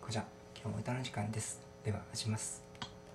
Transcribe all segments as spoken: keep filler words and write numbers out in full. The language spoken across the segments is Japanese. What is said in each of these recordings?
こちゃん、今日も歌の時間です。では始めます。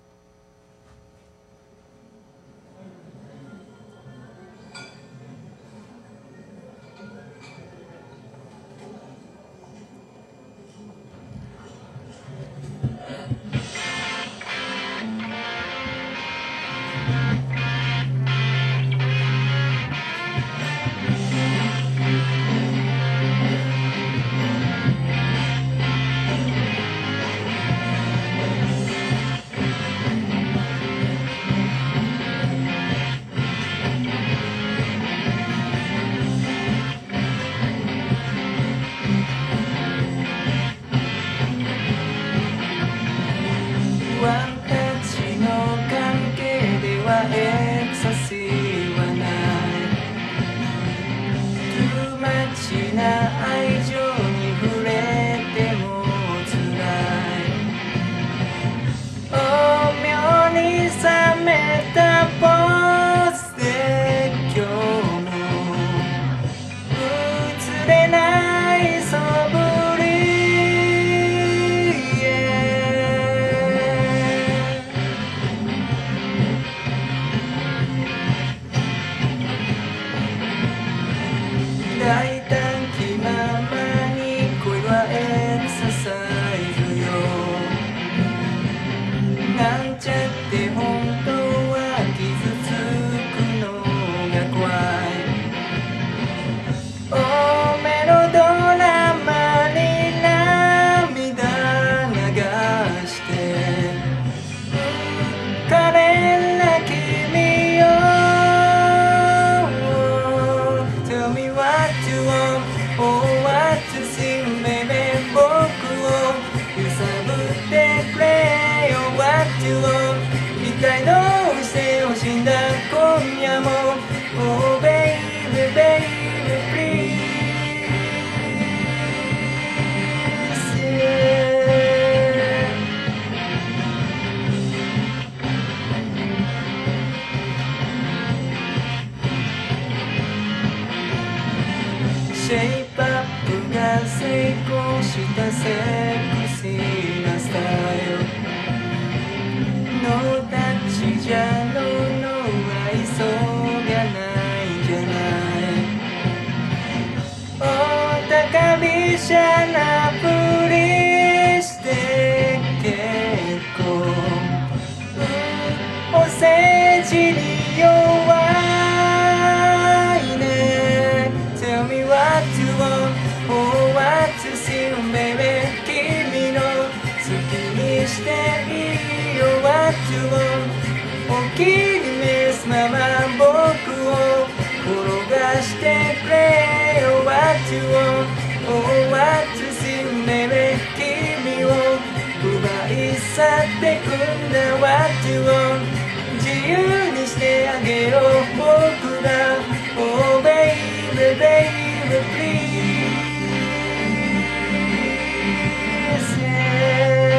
ワンタッチの関係ではエクサシーはないトゥーマッチな愛情に触れても辛い巧妙に冷めたポーズで今日も映れないそぶり大胆気ままに恋はエクササイズよなんちゃって本当は傷つくのが怖いおメロドラマに涙流して可憐な君よTell me what you want or what you see, baby 僕を揺さぶってくれよ What you want 一体どうしてほしいんだ今夜も Oh baby, baby, please yeah. シェイプアップが成功したセクシーなスタイルノータッチじゃのの愛想がないんじゃないお高飛車なふりして結構お世辞に弱いね Tell me what you want or what you see, baby 君の好きにしていいよ What you want お気に召すまま僕を転がしてくれよ What you want or what you see, baby 君を奪い去ってくんだ What you want 自由にしてあげよう僕が Oh baby, baby, please yeah.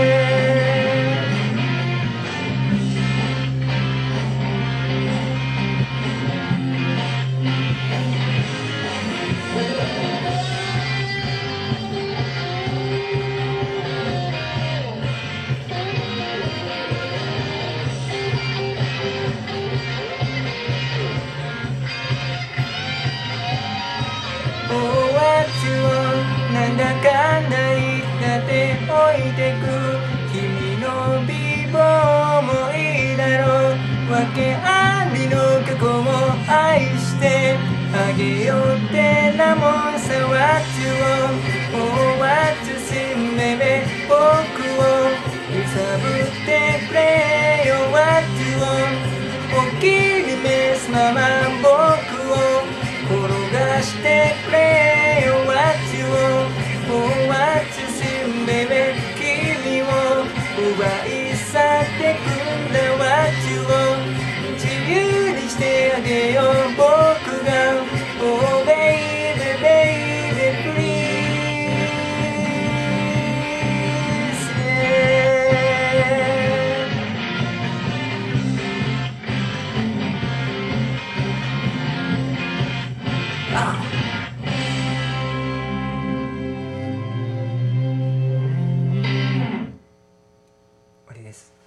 なんだかんだ言ったって置いてく君の美貌もいいだろう訳ありの過去も愛してあげようってなもんさ What you want Oh what you see baby 僕を揺さぶってくれよ What you want お気に召すまま僕を転がしてくれよ What you want Oh what you see baby 君を奪い去ってくんだ What you want 自由にしてあげよう僕が Oh baby baby please わりです。